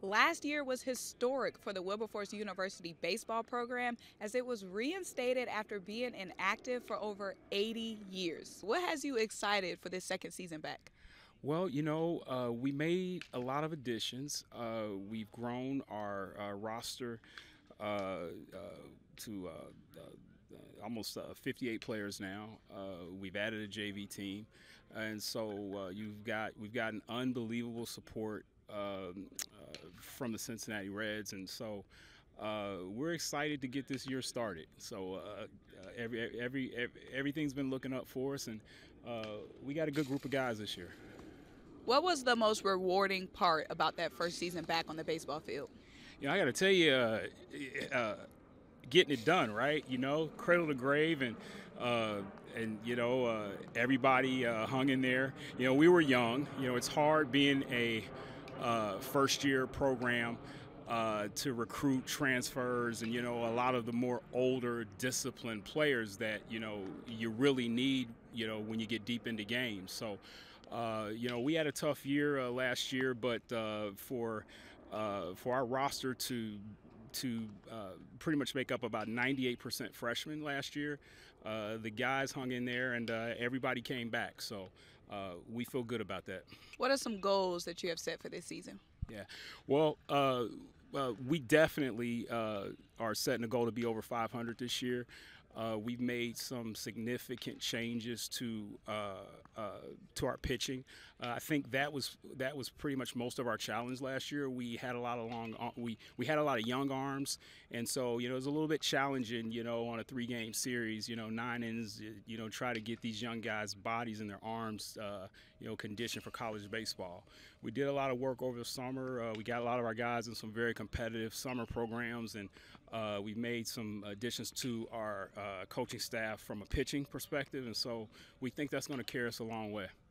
Last year was historic for the Wilberforce University baseball program as it was reinstated after being inactive for over 80 years. What has you excited for this second season back? Well, we made a lot of additions. We've grown our roster to almost 58 players now. We've added a JV team, and so we've gotten unbelievable support from the Cincinnati Reds, and so we're excited to get this year started. So everything's been looking up for us, and we got a good group of guys this year. What was the most rewarding part about that first season back on the baseball field? I got to tell you, getting it done, right? Cradle to grave, and everybody hung in there. We were young. It's hard being a first-year program to recruit transfers and a lot of the more older, disciplined players that you really need when you get deep into games. So. We had a tough year last year, but for our roster to pretty much make up about 98% freshmen last year, the guys hung in there and everybody came back. So we feel good about that. What are some goals that you have set for this season? Yeah, well, we definitely are setting a goal to be over 500 this year. We've made some significant changes to our pitching. I think that was pretty much most of our challenge last year. We had a lot of we had a lot of young arms, and so it was a little bit challenging. On a 3-game series, 9 innings. Try to get these young guys' bodies and their arms, conditioned for college baseball. We did a lot of work over the summer. We got a lot of our guys in some very competitive summer programs, and we've made some additions to our coaching staff from a pitching perspective, and so we think that's going to carry us a long way.